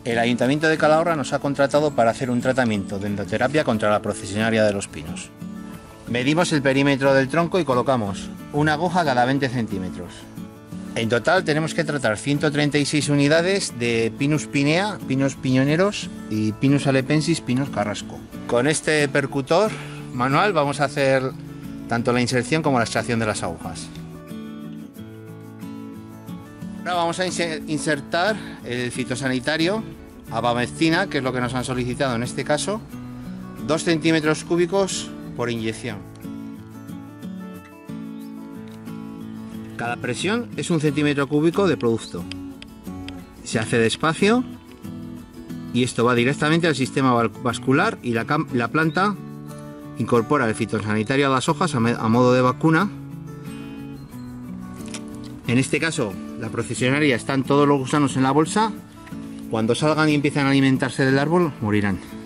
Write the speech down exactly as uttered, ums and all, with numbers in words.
El Ayuntamiento de Calahorra nos ha contratado para hacer un tratamiento de endoterapia contra la procesionaria de los pinos. Medimos el perímetro del tronco y colocamos una aguja cada veinte centímetros. En total tenemos que tratar ciento treinta y seis unidades de Pinus pinea, pinos piñoneros y Pinus alepensis, pinos carrasco. Con este percutor manual vamos a hacer tanto la inserción como la extracción de las agujas. Ahora vamos a insertar el fitosanitario, abamectina, que es lo que nos han solicitado en este caso, dos centímetros cúbicos por inyección. Cada presión es un centímetro cúbico de producto. Se hace despacio y esto va directamente al sistema vascular y la, la planta incorpora el fitosanitario a las hojas a, a modo de vacuna. En este caso, la procesionaria están todos los gusanos en la bolsa. Cuando salgan y empiecen a alimentarse del árbol, morirán.